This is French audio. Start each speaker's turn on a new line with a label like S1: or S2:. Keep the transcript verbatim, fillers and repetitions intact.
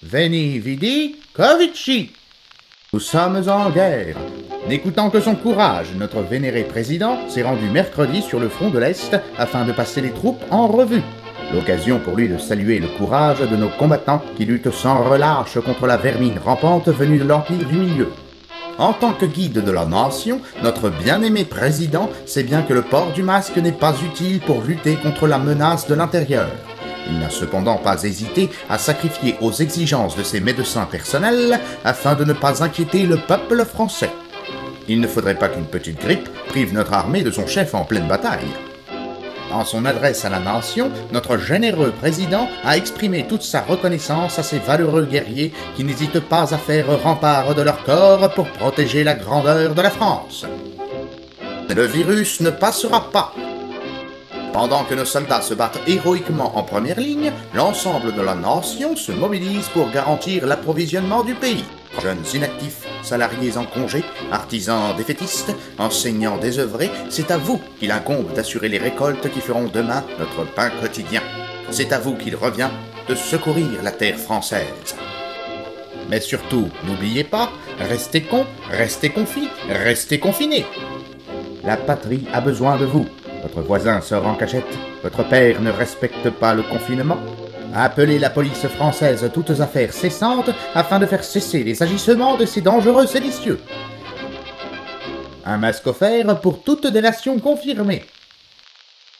S1: Veni, vidi, covici. Nous sommes en guerre. N'écoutant que son courage, notre vénéré président s'est rendu mercredi sur le front de l'Est afin de passer les troupes en revue. L'occasion pour lui de saluer le courage de nos combattants qui luttent sans relâche contre la vermine rampante venue de l'Empire du Milieu. En tant que guide de la nation, notre bien-aimé président sait bien que le port du masque n'est pas utile pour lutter contre la menace de l'intérieur. Il n'a cependant pas hésité à sacrifier aux exigences de ses médecins personnels afin de ne pas inquiéter le peuple français. Il ne faudrait pas qu'une petite grippe prive notre armée de son chef en pleine bataille. Dans son adresse à la nation, notre généreux président a exprimé toute sa reconnaissance à ces valeureux guerriers qui n'hésitent pas à faire rempart de leur corps pour protéger la grandeur de la France. Le virus ne passera pas. Pendant que nos soldats se battent héroïquement en première ligne, l'ensemble de la nation se mobilise pour garantir l'approvisionnement du pays. Jeunes inactifs, salariés en congé, artisans défaitistes, enseignants désœuvrés, c'est à vous qu'il incombe d'assurer les récoltes qui feront demain notre pain quotidien. C'est à vous qu'il revient de secourir la terre française. Mais surtout, n'oubliez pas, restez cons, restez confis, restez confinés. La patrie a besoin de vous. Votre voisin sort en cachette, votre père ne respecte pas le confinement. Appelez la police française toutes affaires cessantes afin de faire cesser les agissements de ces dangereux séditieux. Un masque offert pour toutes des nations confirmées.